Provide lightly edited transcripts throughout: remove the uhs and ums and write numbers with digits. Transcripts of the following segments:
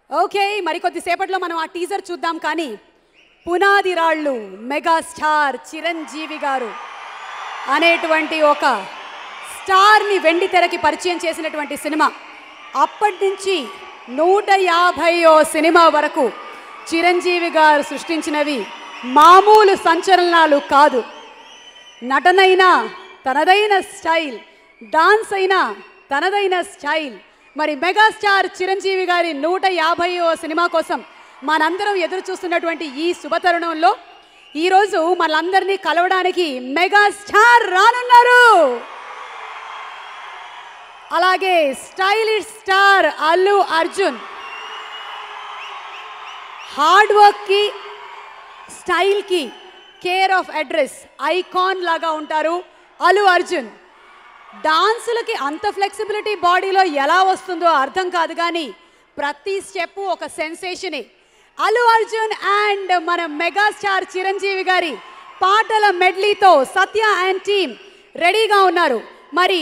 Okay, మరికొద్ది సేపట్లో మనం ఆ టీజర్ చూద్దాం. కానీ పునాది రాళ్ళు మెగాస్టార్ చిరంజీవి గారు అనేటువంటి ఒక స్టార్ని వెండి తెరకి పరిచయం చేసినటువంటి సినిమా. అప్పటి నుంచి 150వ సినిమా వరకు చిరంజీవి గారు సృష్టించినవి మామూలు సంచలనాలు కాదు. నటనైనా తనదైన స్టైల్, డాన్స్ అయినా తనదైన స్టైల్. మరి మెగాస్టార్ చిరంజీవి గారి 150వ సినిమా కోసం మనందరం ఎదురు చూస్తున్నటువంటి ఈ శుభతరుణంలో ఈరోజు మనందరినీ కలవడానికి మెగాస్టార్ రానున్నారు. అలాగే stylish star Allu Arjun. Hard వర్క్కి స్టైల్కి కేర్ ఆఫ్ అడ్రస్ ఐకాన్ లాగా ఉంటారు అల్లు అర్జున్. డాన్సులకి అంత ఫ్లెక్సిబిలిటీ బాడీలో ఎలా వస్తుందో అర్థం కాదు, కానీ ప్రతి స్టెప్ ఒక సెన్సేషనే. అల్లు అర్జున్ అండ్ మన మెగాస్టార్ చిరంజీవి గారి పాటల మెడ్లీతో సత్య అండ్ టీమ్ రెడీగా ఉన్నారు. మరి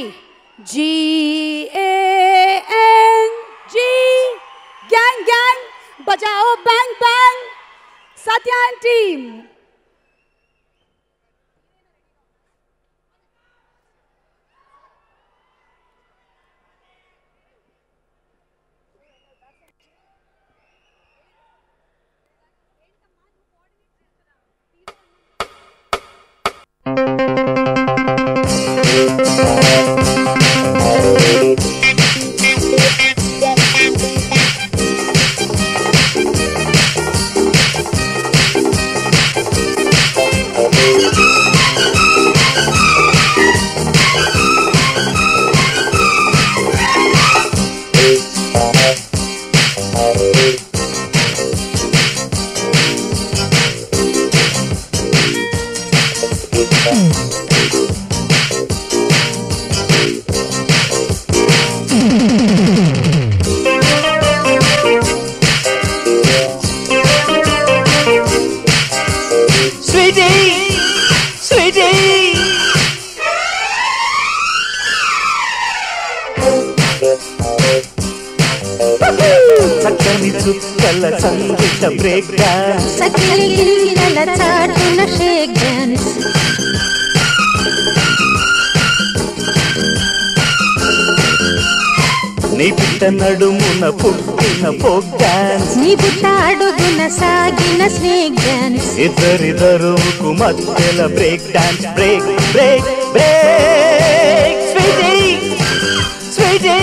GANG గ్యాంగ్ గ్యాంగ్ బజాओ bang bang Satya and team. చక్కని చుక్కల సంగీత బ్రేక్ డాన్స్, సకిలి గిన్నెల చాటున షేక్ డాన్స్, నీ పుట్ట నడుమున పుట్టిన ఫోక్ డాన్స్, నీ పుట్ట అడుగున సాగిన స్నేక్ డాన్స్, ఇద్దరిద్దరుకు మధ్యల break dance. Break break break sweetie sweetie.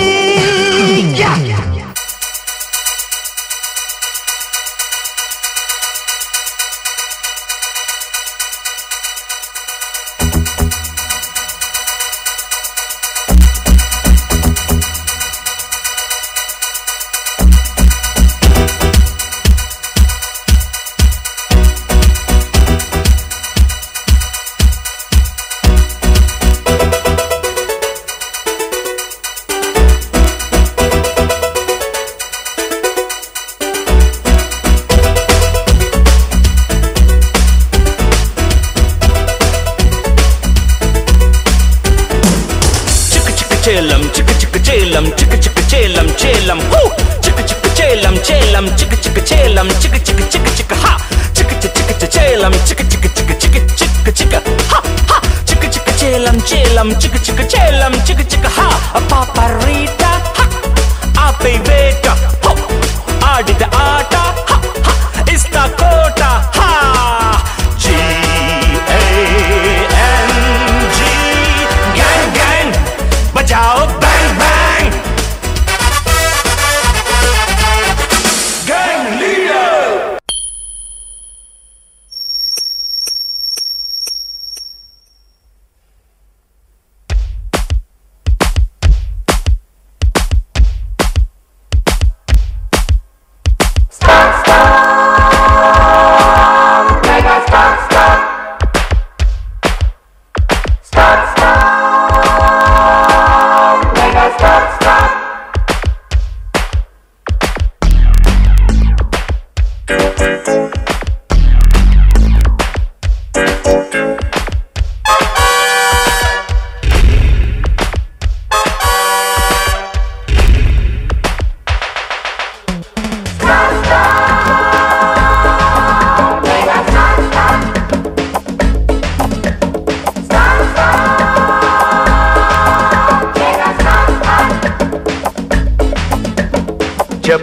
Chelam, chicka chicka chelam, chicka chicka chelam, chelam, whoo! Chicka chicka chelam, chelam, chicka chicka chelam, chicka chicka chicka chicka ha! Chicka chicka chicka chelam, chicka chicka chicka chicka chicka chicka ha ha! Chicka chicka chelam, chelam, chicka chicka chelam, chicka chicka ha! A paparita ha! A peveta ho! Adida aata ha ha! Ista kota ha! GANG gang gang bajao bang bang gang leader.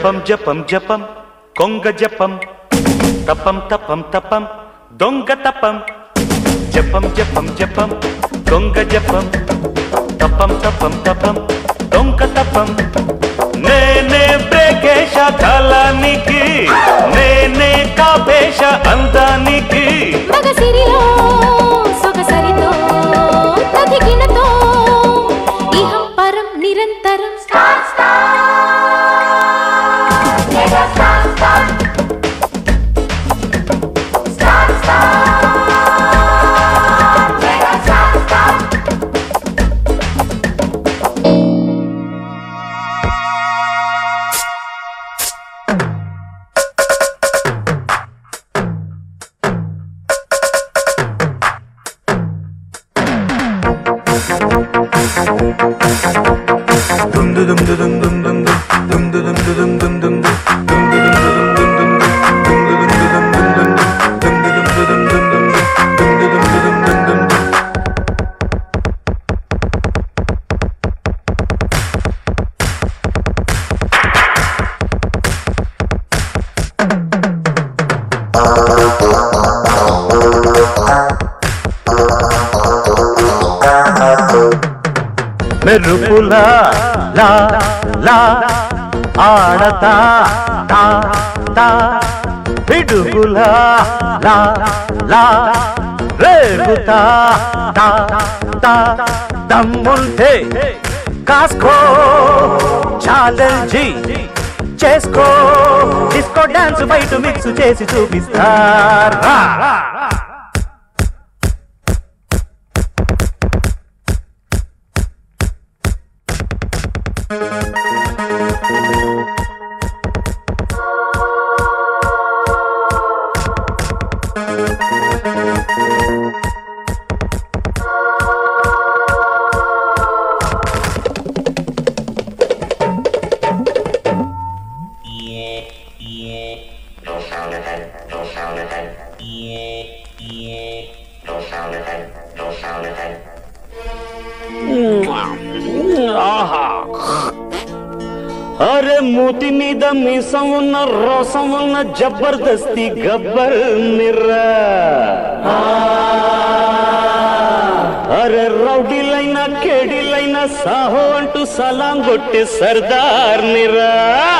జపం జపం జపం కొంగ జపం తపం తపం తపం దొంగ తపం జపం జపం జపం కొంగ జపం తపం తపం తపం దొంగ తపం నేనే బ్రేకేశ కాలానికి నేనే కాపేశ అందానికి మగసిరిలో సొగసరితో తదిగినతో ఇహం పరం నిరంతరం మెరుపులా లా లా ఆడతా తా తా పిడుగులా లా లా రేగుతా తా తా దమ్ముంటే కాస్కో ఛాలెంజీ చేసుకో డిస్కో డాన్స్ బయట మిక్స్ చేసి చూపిస్తారా అరే మూతి మీద మీసం ఉన్న రోసం ఉన్న జబర్దస్తి గబ్బర్ నిర్రా అరే రౌడీలైనా కేడీలైనా సాహో అంటూ సలాం కొట్టే సర్దార్ నిరా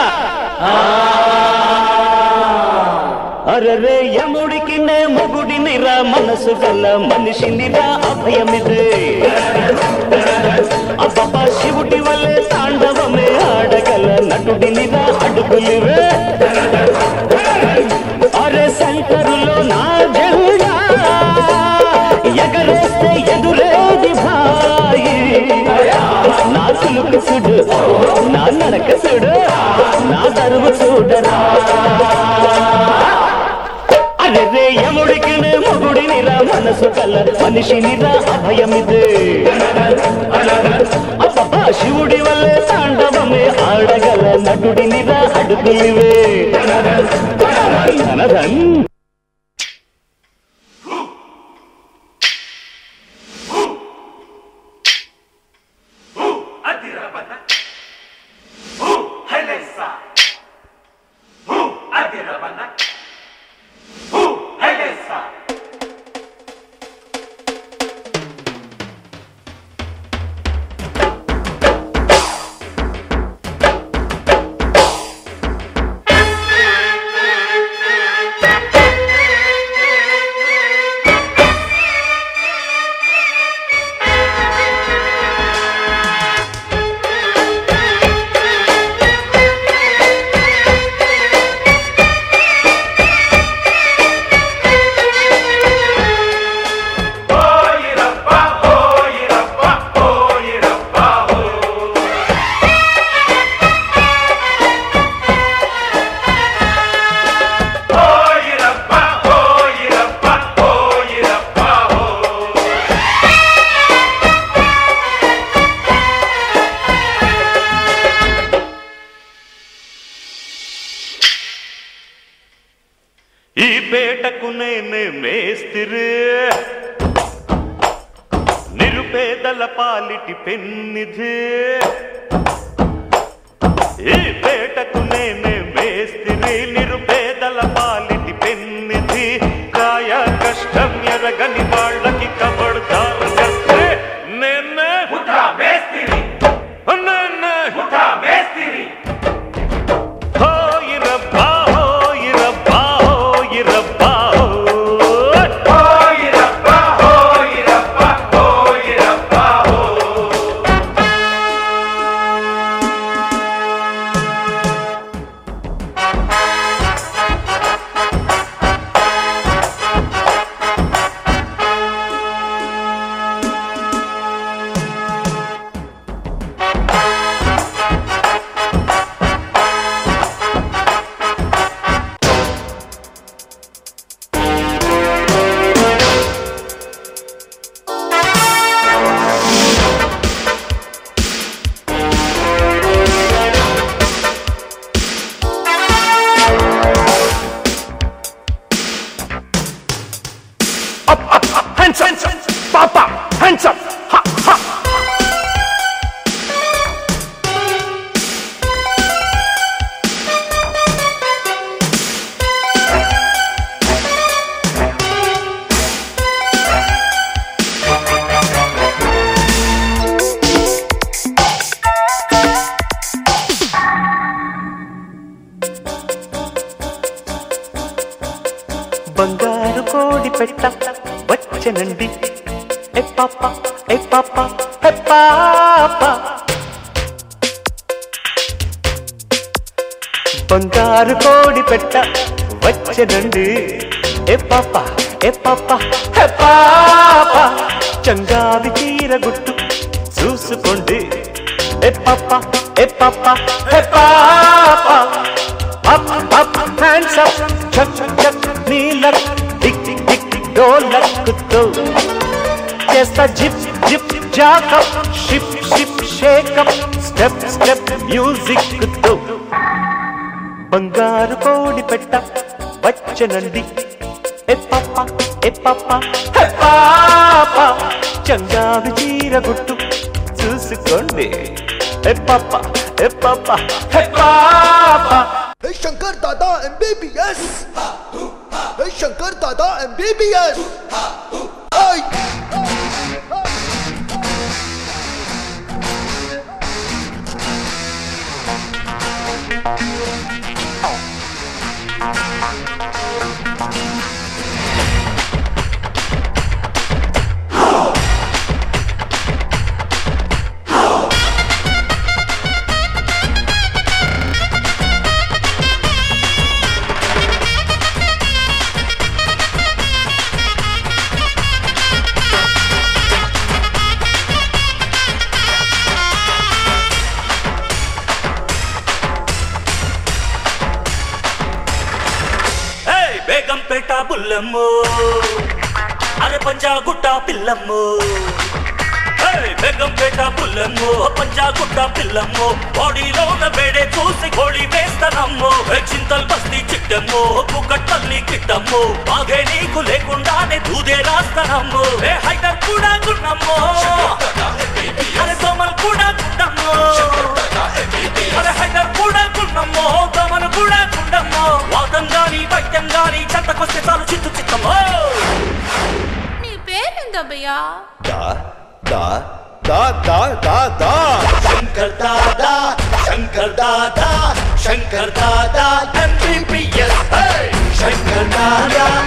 అరే రే యముడికి నే మొగుడినిరా మనసు గల మనిషినిరా అభయమిదే అబ్బా శివుడి వల్లే తాండవమే ఆడగల నటుడినిరా అడుగులివే అరే శంకరులో నా జెండా ఎగరేస్తే ఎదురేది భాయి నా సులుకు సుడు నా నడక సుడు నా దరువు చూడరా అరే యముడికి మొగుడినిరా మనసు కల మనిషినిరా అభయమిదే అబ్బా శివుడి వల్లే తాండవమే ఆడగల నటుడినిరా అడుగులివే ధనధన్ ఈ పేటకు నేనే మేస్తిరి నిరుపేదల పాలిటి పెన్నిధి ఈ పేటకు నేనే మేస్తిరి నిరుపేదల పాలిటి పెన్నిధి కాయ కష్టం ఎరగని వాళ్ళకి కబడ్దారు చేస్తే నేనే ముఠా మేస్తిరి నేనే ముఠా మేస్తిరి హోయి రబ్బా హోయి రబ్బా హోయి రబ్బా హోయ్ రబ్బా హోయ్ రబ్బా హోయ్ రబ్బా హో Hands up, Papa, hands up, ha ha. బంగారు కోడి పెట్ట వచ్చనండి ఏ పాప ఏ పాప ఏ పాప బంగారు కోడి పెట్ట వచ్చనండి ఏ పాప ఏ పాప ఏ పాప చంగావి చీర గుట్టు చూసుకోండి ఏ పాప ఏ పాప ఏ పాప అప్ అప్ హ్యాండ్స్ అప్ చక్ చక్ నీలక్ టిక్ టిక్ టిక్ డోలక్తో చేస్తా zip zip jack up ship ship shake up step step music తో బంగారు కోడి పెట్ట వచ్చనండి ఏ పాప ఏ పాప ఏ పాప చంగావి చీర గుట్టు చూసుకోండి ఏ పాప ఏ పాప ఏ పాప Hey Shankar Dada MBBS. Hey Shankar Dada MBBS. Hey. Begumpet బుల్లమ్మో అరే పంజాగుట్ట పిల్లమ్మో బేగంపేట బుల్లమ్మో పంజాగుట్ట పిల్లమ్మో బాడీలో ఉన్న వేడే చూసి గోళీ వేస్తానమ్మో చింతల్ బస్తీ చిట్టమ్మో కుక్కట్పల్లి కిట్టమ్మో బాగే నీకు లేకుండానే దూదే రాస్తానమ్మో హైదర్ కూడా గున్నమ్మో అరే దోమలు కూడా గుండమ్మో అరే హైదర్ కూడా గున్నమ్మో దోమలు కూడా గుండమ్మో వాదం గాని వైద్యం గాని చెత్తకొస్తే చాలు చిత్తు చిత్తమ్మో నీ పేరేందబ్బయ్యా Da da da da da. Shankar Dada Shankar Dada Shankar Dada MBBS Shankar Dada